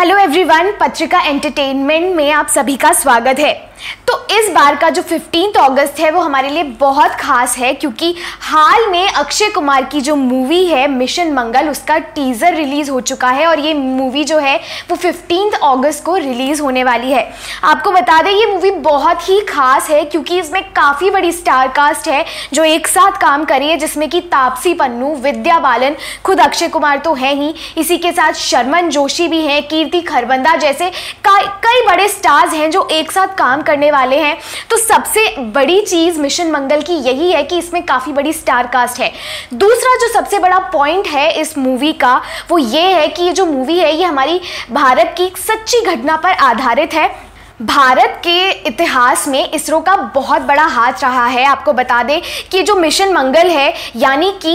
Hello everyone, पत्रिका entertainment में आप सभी का स्वागत है। तो इस बार का जो 15 अगस्त है वो हमारे लिए बहुत खास है क्योंकि हाल में अक्षय कुमार की जो मूवी है मिशन मंगल, उसका टीजर रिलीज हो चुका है और ये मूवी जो है वो 15 अगस्त को रिलीज होने वाली है। आपको बता दें ये मूवी बहुत ही खास है क्योंकि इसमें काफ़ी बड़ी स्टार कास्ट है जो एक साथ काम कर रही है, जिसमें कि तापसी पन्नू, विद्या बालन, खुद अक्षय कुमार तो है ही, इसी के साथ शर्मन जोशी भी हैं, कीर्ति खरबंदा जैसे कई बड़े स्टार्स हैं जो एक साथ काम करने वाले हैं। तो सबसे बड़ी चीज मिशन मंगल की यही है कि इसमें काफी बड़ी स्टार कास्ट है। दूसरा जो सबसे बड़ा पॉइंट है इस मूवी का वो ये है कि ये जो मूवी है ये हमारी भारत की एक सच्ची घटना पर आधारित है। भारत के इतिहास में इसरो का बहुत बड़ा हाथ रहा है। आपको बता दें कि जो मिशन मंगल है यानी कि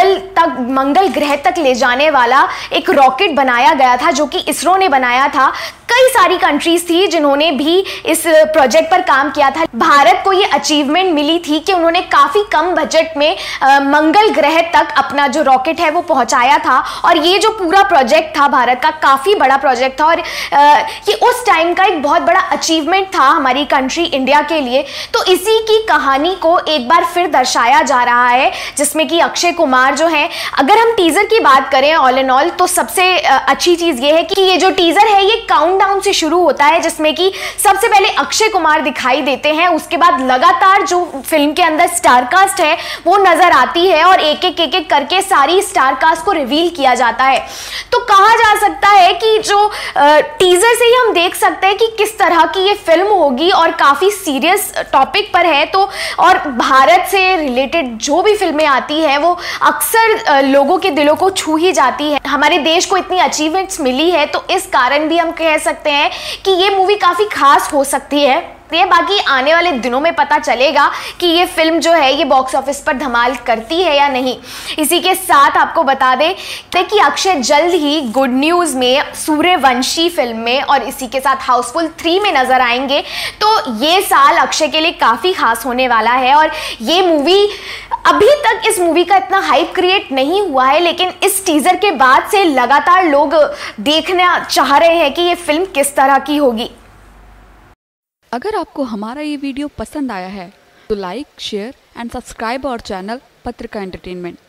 मंगल ग्रह तक ले जाने वाला एक रॉकेट बनाया गया था जो कि इसरो ने बनाया था। कई सारी कंट्रीज थी जिन्होंने भी इस प्रोजेक्ट पर काम किया था। भारत को ये अचीवमेंट मिली थी कि उन्होंने काफ़ी कम बजट में मंगल ग्रह तक अपना जो रॉकेट है वो पहुंचाया था और ये जो पूरा प्रोजेक्ट था भारत का काफ़ी बड़ा प्रोजेक्ट था और ये उस टाइम का एक बहुत बड़ा अचीवमेंट था हमारी कंट्री इंडिया के लिए। तो इसी की कहानी को एक बार फिर दर्शाया जा रहा है जिसमें कि अक्षय कुमार जो है, अगर हम टीजर की बात करें ऑल एंड ऑल तो सबसे अच्छी चीज़ ये है कि ये जो टीजर है ये काउंटडाउन से शुरू होता है जिसमें कि सबसे पहले अक्षय कुमार दिखाई देते हैं, उसके बाद लगातार जो फिल्म के अंदर स्टार कास्ट है वो नजर आती है और एक एक करके सारी स्टार कास्ट को रिवील किया जाता है। तो कहा जा सकता है कि जो टीजर से ही हम देख सकते हैं कि किस तरह की ये फिल्म होगी और काफी सीरियस टॉपिक पर है। तो और भारत से रिलेटेड जो भी फिल्में आती हैं वो अक्सर लोगों के दिलों को छू ही जाती है। हमारे देश को इतनी अचीवमेंट्स मिली है तो इस कारण भी हम कह सकते हैं कि ये मूवी काफी खास हो सकती है। ये बाकी आने वाले दिनों में पता चलेगा कि ये फिल्म जो है ये बॉक्स ऑफिस पर धमाल करती है या नहीं। इसी के साथ आपको बता दें कि अक्षय जल्द ही गुड न्यूज़ में, सूर्यवंशी फिल्म में और इसी के साथ हाउसफुल 3 में नजर आएंगे। तो ये साल अक्षय के लिए काफ़ी खास होने वाला है और ये मूवी अभी तक इस मूवी का इतना हाइप क्रिएट नहीं हुआ है, लेकिन इस टीजर के बाद से लगातार लोग देखना चाह रहे हैं कि ये फिल्म किस तरह की होगी। अगर आपको हमारा ये वीडियो पसंद आया है तो like, share and subscribe our channel Patrika entertainment.